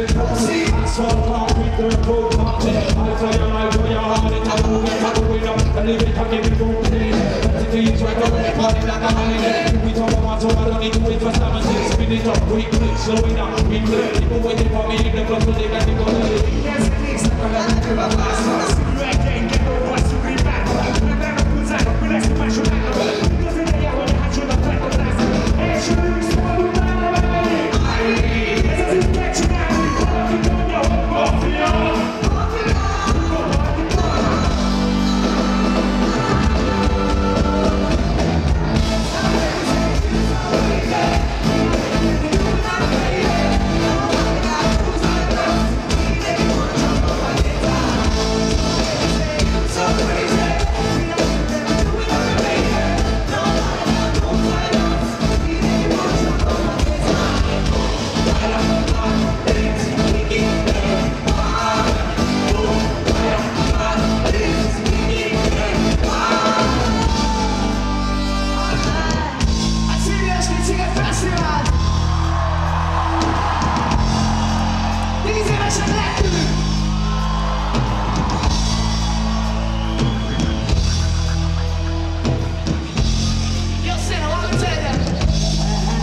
Slow it down, people waiting for me in the club, so they got to go. Yes, at least I'm gonna do a fast. Right then, get over what's to be back. I'm never put out, but let's smash your back. Because in the air, when you have to the back of the last. Hey, shoot, slow down, baby. Let's get you now. We're going on your own mafia.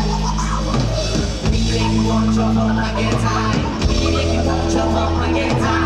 Jump on my guitar,